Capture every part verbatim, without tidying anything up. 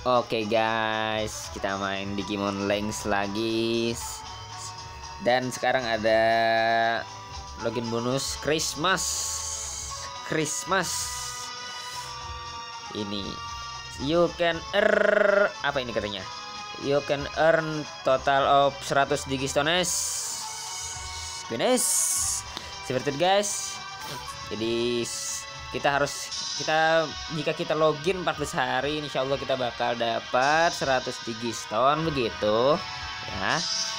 Oke guys, kita main Digimon Lens lagi. Dan sekarang ada login bonus Christmas. Christmas. Ini you can earn apa ini katanya? You can earn total of seratus Digistones. Goodness. Seperti itu guys. Jadi kita harus kita jika kita login empat belas hari, insya Allah kita bakal dapat seratus Digistone begitu ya.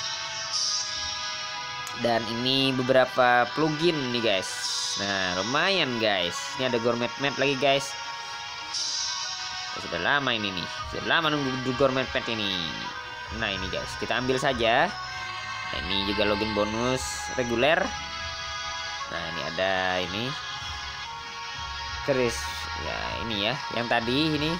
Dan ini beberapa plugin nih guys. Nah lumayan guys. Ini ada gourmet map lagi guys. Sudah lama ini nih, sudah lama nunggu gourmet pet ini. Nah ini guys, kita ambil saja. Nah, ini juga login bonus reguler. Nah ini ada ini Chris ya, ini ya yang tadi ini.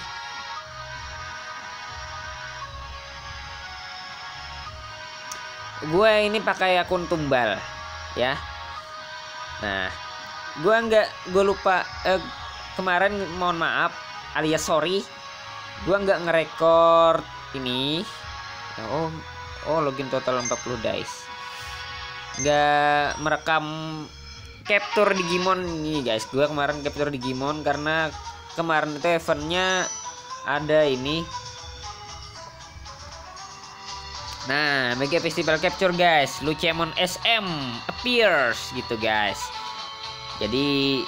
Gue ini pakai akun tumbal ya. Nah gue nggak gue lupa eh, kemarin mohon maaf alias sorry, gue nggak ngerekord ini. Oh oh login total empat puluh dice, nggak merekam capture Digimon ini guys. Gue kemarin capture Digimon karena kemarin itu eventnya ada ini. Nah Mega Festival Capture guys, Lucemon S M appears gitu guys. Jadi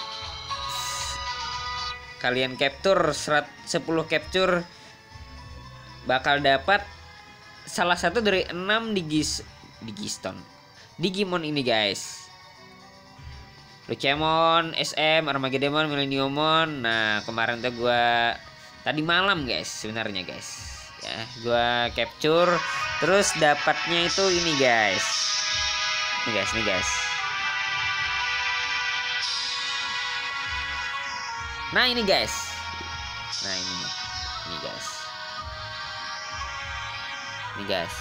kalian capture sepuluh capture bakal dapat salah satu dari enam digis Digistone Digimon ini guys. Lucemon, S M, Armageddon, Millenniumon. Nah kemarin tuh gua tadi malam guys sebenarnya guys ya, gua capture terus dapatnya itu ini guys. Nih guys, nih guys. Nah ini guys. Nah ini ini guys. Ini guys.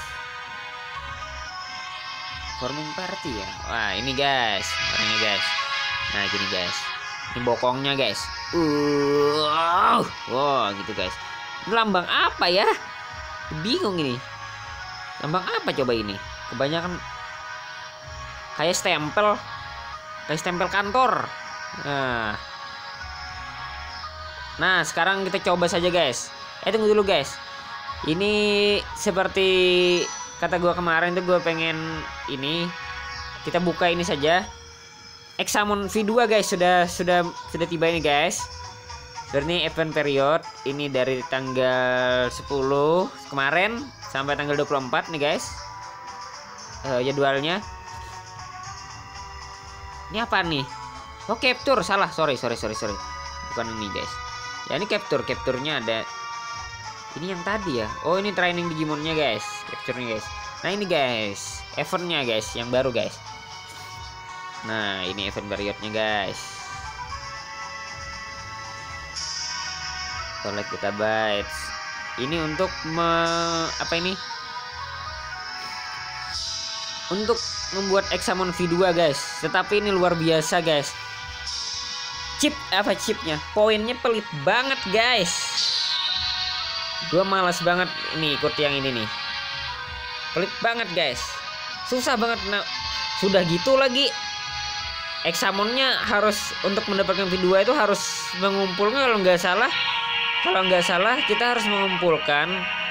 Forming party ya. Wah, ini guys. Orangnya guys. Nah, gini guys. Ini bokongnya guys. Uh. Wow, gitu guys. Ini lambang apa ya? Bingung ini. Lambang apa coba ini? Kebanyakan kayak stempel. Kayak stempel kantor. Nah. Nah, sekarang kita coba saja guys. Eh tunggu dulu guys. Ini seperti kata gua kemarin tuh, gua pengen ini kita buka ini saja. Examon V dua guys sudah sudah sudah tiba ini guys. Ini event period ini dari tanggal sepuluh kemarin sampai tanggal dua puluh empat nih guys. Uh, jadwalnya. Ini apa nih? Oh, capture, salah. Sorry, sorry, sorry, sorry. Bukan ini guys. Ya ini capture, capturenya ada. Ini yang tadi ya. Oh ini training Digimonnya guys, capture-nya guys. Nah ini guys, eventnya guys, yang baru guys. Nah ini event periodnya guys. Collect kita bytes. Ini untuk me, apa ini? Untuk membuat Examon V dua guys. Tetapi ini luar biasa guys. Chip apa chipnya? Poinnya pelit banget guys. Gue malas banget ini ikut yang ini nih. Pelit banget guys. Susah banget. Nah, sudah gitu lagi Examonnya harus untuk mendapatkan V dua itu harus mengumpulkan, kalau nggak salah kalau nggak salah kita harus mengumpulkan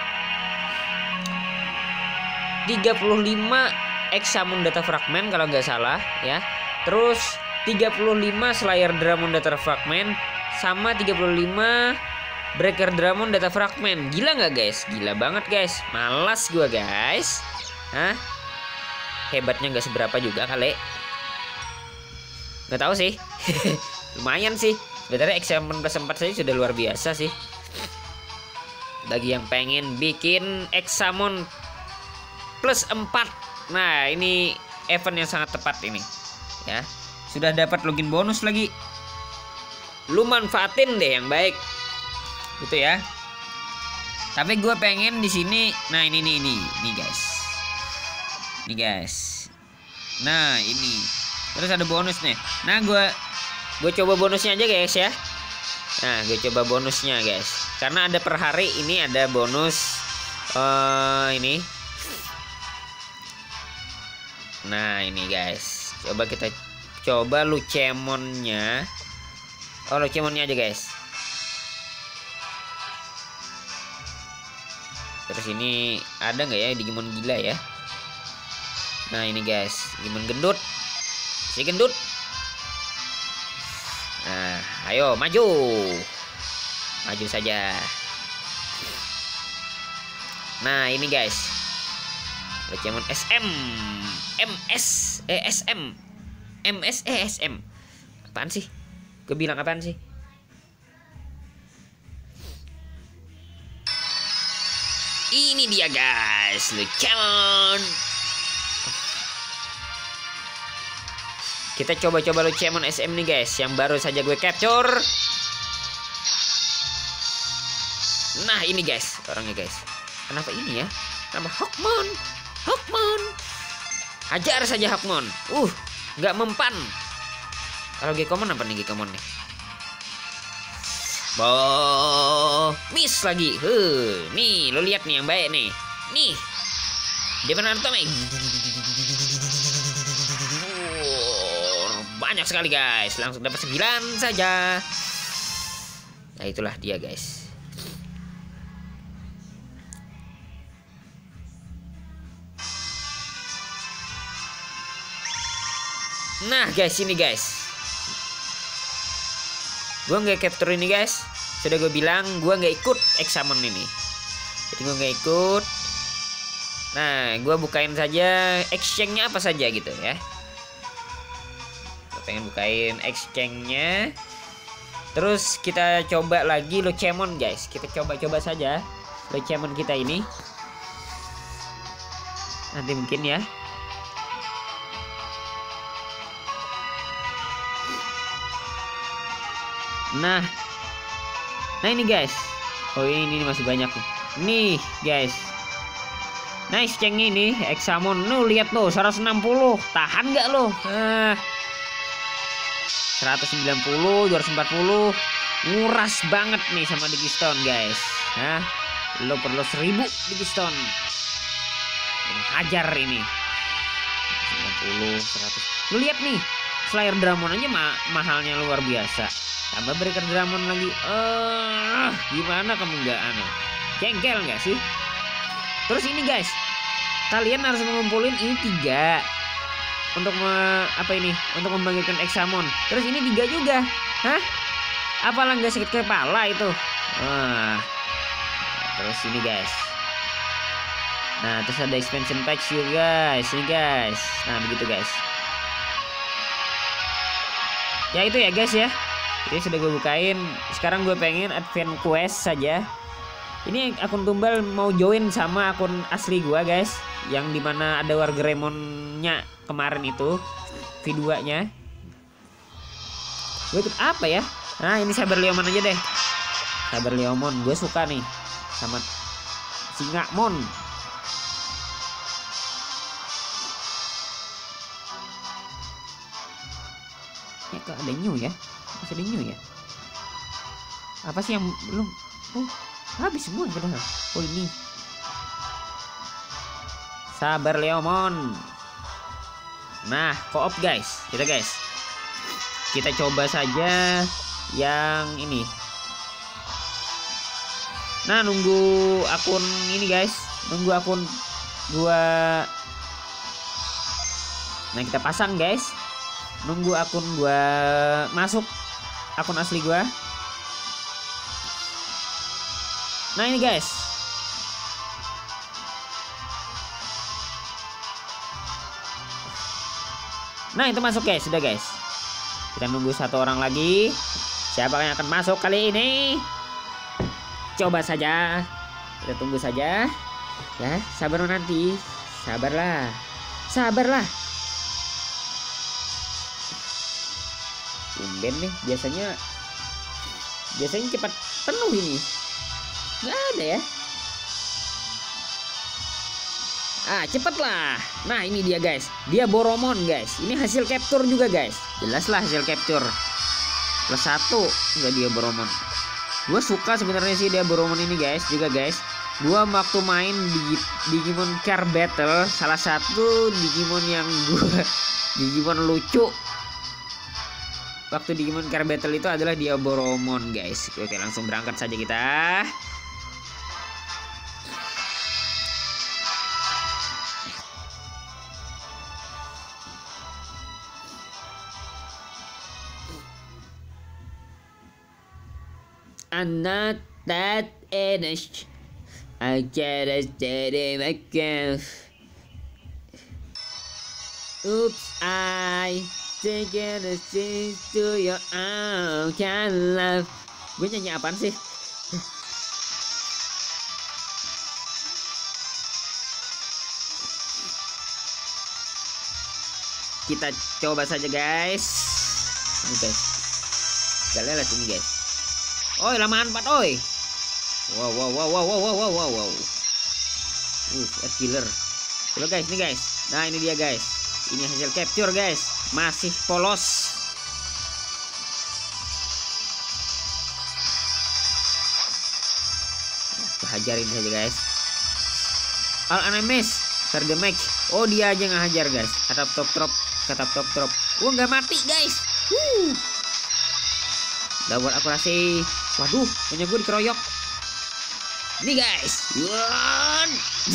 tiga puluh lima Examon data fragment kalau nggak salah ya. Terus tiga puluh lima Slayer Dramon data fragment sama tiga puluh lima Breaker Dramon data fragment. Gila nggak guys? Gila banget guys. Malas gua guys. Hah? Hebatnya nggak seberapa juga kali. Nggak tahu sih. Lumayan sih. Sebenarnya Examon plus empat saja sudah luar biasa sih. Bagi yang pengen bikin Examon plus empat. Nah ini event yang sangat tepat ini. Ya. Sudah dapat login bonus lagi. Lu manfaatin deh yang baik. Gitu ya. Tapi gue pengen di sini. Nah ini nih ini nih guys. Nih guys. Nah ini. Terus ada bonus nih. Nah gue gue coba bonusnya aja guys ya. Nah, gue coba bonusnya guys. Karena ada per hari ini ada bonus uh, ini. Nah, ini guys. Coba kita coba Lucemonnya. Oh, Lucemonnya aja guys. Terus ini ada nggak ya Digimon gila ya? Nah, ini guys, Digimon gendut. Si gendut. Nah, ayo maju. Maju saja. Nah, ini guys. Pokemon S M. M S eh S M. M S eh S M. Apaan sih? Gue bilang apaan sih? Ini dia guys, Lucemon. Kita coba-coba Lucemon S M nih guys, yang baru saja gue capture. Nah, ini guys, orangnya guys. Kenapa ini ya? Nama Hawkmon. Hawkmon. Hajar saja Hawkmon. Uh, nggak mempan. Kalau Gekomon apa nih Gekomon nih? Boh, miss lagi. Huh, nih lo lihat nih yang baik nih. Nih. Dia benar tuh nih. Banyak sekali guys, langsung dapat sembilan saja. Nah, itulah dia guys. Nah guys, ini guys, gue nggak capture ini guys. Sudah gue bilang gue nggak ikut Examon ini. Jadi gue nggak ikut. Nah, gue bukain saja exchange-nya apa saja gitu ya. Gue pengen bukain exchange-nya. Terus kita coba lagi Lucemon guys. Kita coba-coba saja Lucemon kita ini. Nanti mungkin ya. Nah, nah ini guys. Oh, ini, ini masih banyak nih. Nih guys. Nice ceng ini Examon. Nuh, lihat tuh seratus enam puluh. Tahan nggak lo? Nah, seratus sembilan puluh, dua ratus empat puluh. Nguras banget nih sama Digistone guys. Nah, lo perlu seribu Digistone. Hajar ini. sembilan puluh, seratus. Lo lihat nih. Slayer Dramon aja ma mahalnya luar biasa. Tambah Breaker Dramon lagi. Eh, uh, gimana kamu nggak aneh? Jengkel nggak sih? Terus ini guys, kalian harus mengumpulin ini tiga untuk me, apa ini? Untuk membangkitkan Examon. Terus ini tiga juga. Hah? Apalah nggak sakit kepala itu? Wah. Terus ini guys. Nah, terus ada expansion patch juga guys. Ini guys. Nah, begitu guys. Ya itu ya guys ya. Ini sudah gue bukain. Sekarang gue pengen advance quest saja. Ini akun tumbal mau join sama akun asli gue guys, yang dimana ada Wargremonnya kemarin itu V dua nya. Gue ikut apa ya? Nah, ini Saber Leomon aja deh. Saber Leomon gue suka nih sama Singamon. Ya kok ada new ya? Masih ada new ya? Apa sih yang belum? Oh, habis semua padahal. Oh, ini Saber Leomon. Nah, co-op guys. Kita guys. Kita coba saja yang ini. Nah, nunggu akun ini guys. Nunggu akun gua. Nah, kita pasang guys. Nunggu akun gua masuk, akun asli gua. Nah, ini guys. Nah, itu masuk guys, sudah guys. Kita nunggu satu orang lagi. Siapa yang akan masuk kali ini? Coba saja. Kita tunggu saja. Ya, sabar nanti. Sabarlah. Sabarlah. Tumben nih, biasanya biasanya cepat penuh ini. Nggak ada ya. Ah, cepet lah. Nah, ini dia guys. Dia Boromon guys. Ini hasil capture juga guys. Jelas lah hasil capture. Plus satu. Nggak dia Boromon. Gue suka sebenarnya sih dia Boromon ini guys juga guys. Gua waktu main di Digimon Car Battle, salah satu Digimon yang gue Digimon lucu waktu Digimon Car Battle itu adalah dia Boromon guys. Oke, langsung berangkat saja kita. I'm not that energy. I can't steady myself. Oops, I take it to your own kind love. Gue nyanyi apaan sih? Kita coba saja guys. Ini guys. Kalian lihat ini guys. Oi, lamaan empat oi. Wow wow wow wow wow wow wow wow. Uh, air killer. Coba guys, ini guys. Nah, ini dia guys. Ini hasil capture guys. Masih polos. Nah, hajarin saja guys. All enemies start the match. Oh, dia aja ngehajar guys. Kata top drop, kata top drop. Wah, nggak mati guys. Wuh. Double akurasi. Waduh, punya gue dikeroyok. Nih guys. One.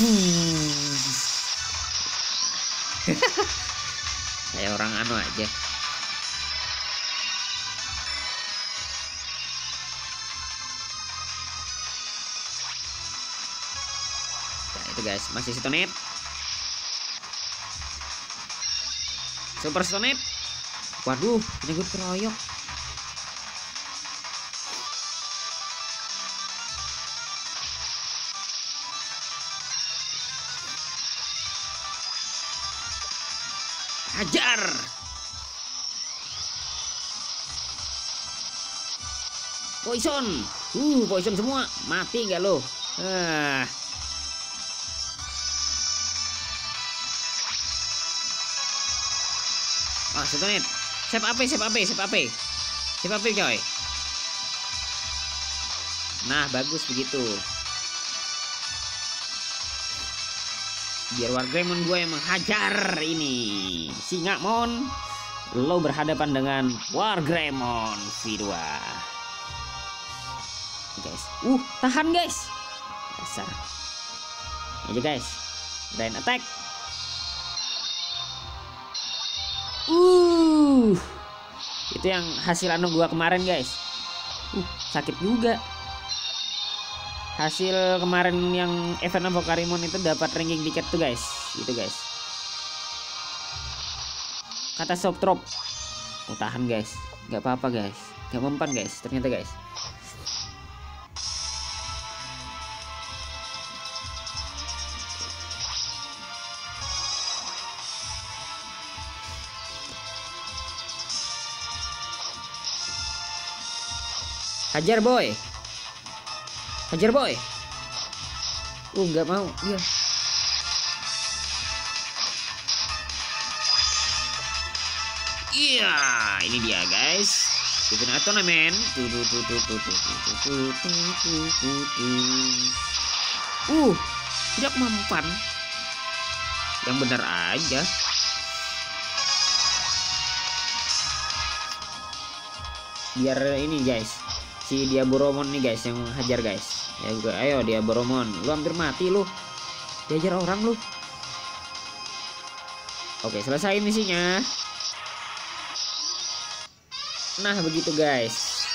Kayak orang anu aja. Nah, itu guys, masih stoned. Super stoned. Waduh, punya gue dikeroyok. Hajar. Poison. Uh, poison semua. Mati nggak lo? Ah. Oh, satu menit. Save A P, save A P, save A P. Save A P coy. Nah, bagus begitu. Biar Wargreymon gue yang menghajar ini. Singamon, lo berhadapan dengan Wargreymon V dua. Guys, uh, tahan guys. Dasar. Aja guys. Rain attack. Uh. Itu yang hasil anu gua kemarin guys. Uh, sakit juga. Hasil kemarin yang event Avocarimon itu dapat ranking tiket tuh guys. Itu guys. Kata soft drop. Oh, tahan guys. Gak apa-apa guys. Gak mempan guys. Ternyata guys. Hajar boy. Hajar boy. Uh, nggak mau dia. Iya, ini dia guys. Bikin tournament. Tuh tuh tuh tuh tuh tuh tuh tuh tuh tuh tuh. Uh, tidak mempan. Yang benar aja. Biar ini guys. Si dia Boromon nih guys yang hajar guys. Ya gue, ayo dia Boromon. Lu hampir mati lu. Diajar orang lu. Oke, selesai misinya. Nah, begitu guys.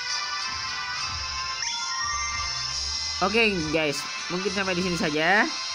Oke guys, mungkin sampai di sini saja.